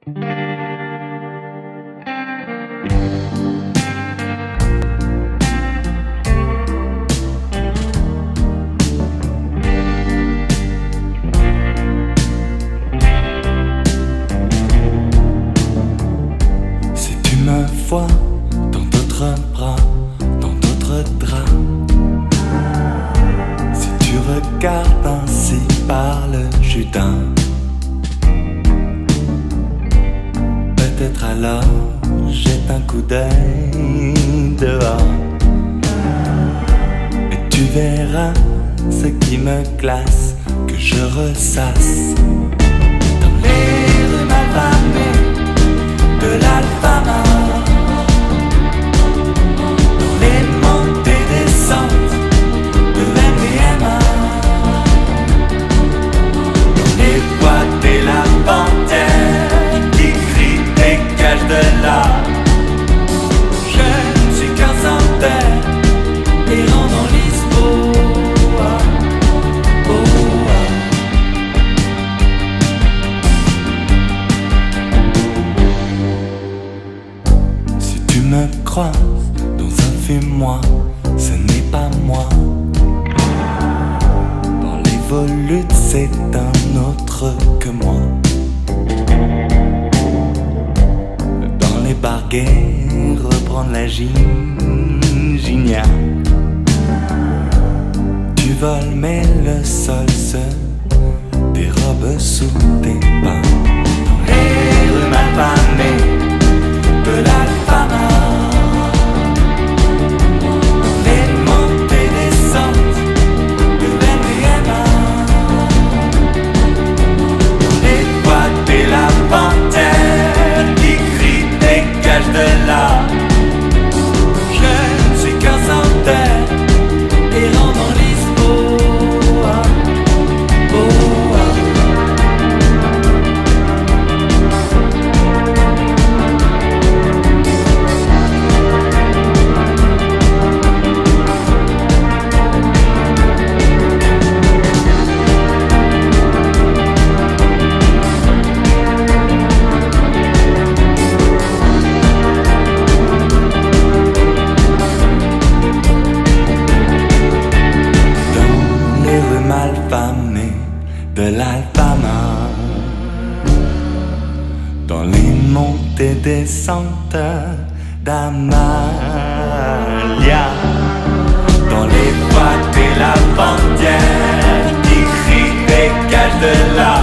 Si tu me vois dans d'autres bras, dans d'autres draps, si tu regardes ainsi par le judin, peut-être alors jette un coup d'œil dehors et tu verras ce qui me glace, que je ressasse dans les rues malfamées de l'Alfamart, dans les montées descentes de l'MDMA, dans les boîtes et la panthère qui crient dégage de là. Je ne suis qu'un sans terre errant dans Lisboa. Si tu me croises dans un fumoir, ce n'est pas moi. Dans les volutes, c'est un autre que moi. Dans les barguets, reprendre la gignard. Tu voles mais le sol se dérobe sous tes pas. Dans les rues malfamées de l'Alfamart, dans les montées descentes de l'MDMA, dans les boîtes et la panthère qui crie dégage de là. Je ne suis qu'un sans terre errant dans Lisboa. Malfamées de l'Alfamart, dans les montées descentes d'Amalia, dans les boîtes et la bandière qui crie dégage de là.